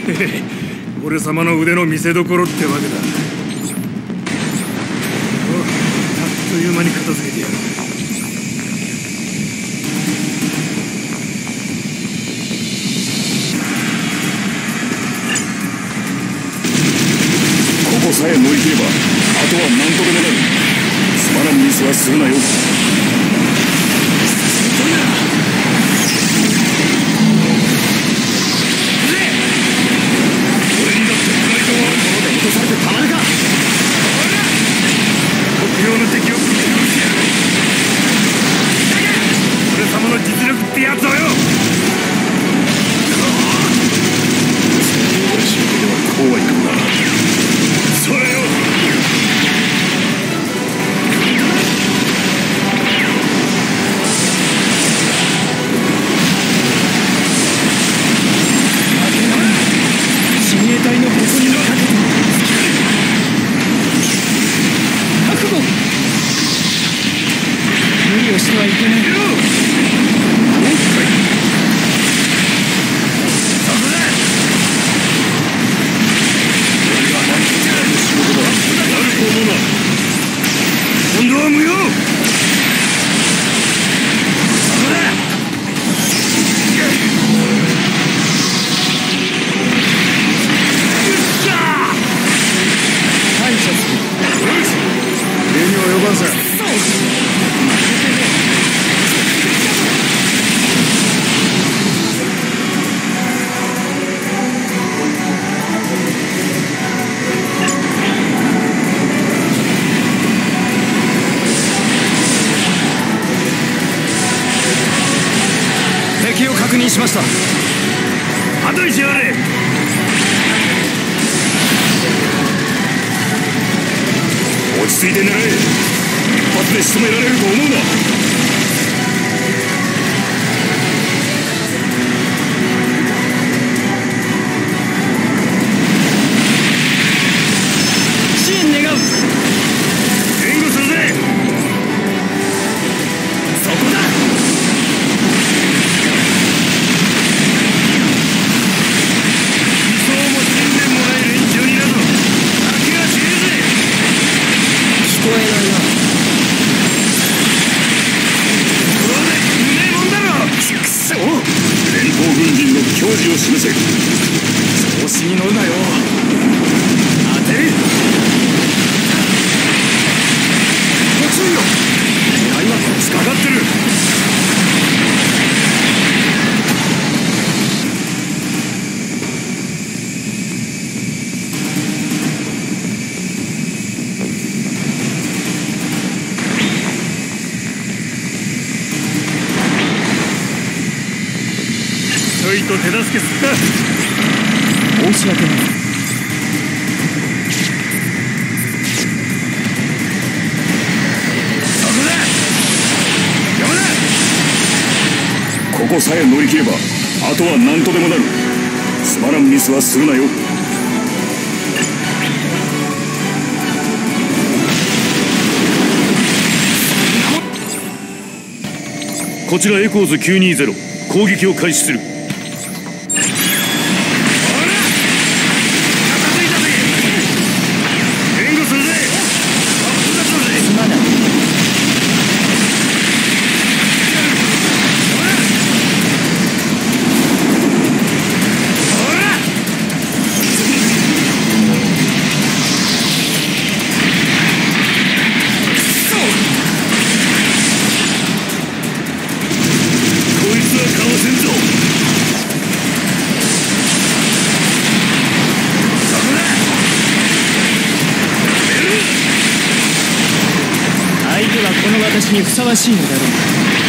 俺様の腕の見せ所ってわけだ。あっという間に片付けてやる。 ここさえ乗り切ればあとは何とでもなる。つまらんミスはするなよ。 敵を確認しました。後にしやがれ。 落ち着いて狙え。一発で仕留められると思うな。 支援願う。援護するぜ。そこだ。理想も信念もない連中になど負けはしねえぜ。聞こえないな。これでうめえもんだろ。くそ。 連邦軍人の矜持を示せ。 調子に乗るなよ。当てる。途中よ。狙いはこっちかかってる。ちょいと手助けすった。申し訳ない。そこだ。山こ田。 こさえ乗り切ればあとは何とでもなる。つまらんミスはするなよ。こちらエコーズ920、攻撃を開始する。 相手はこの私にふさわしいのだろう。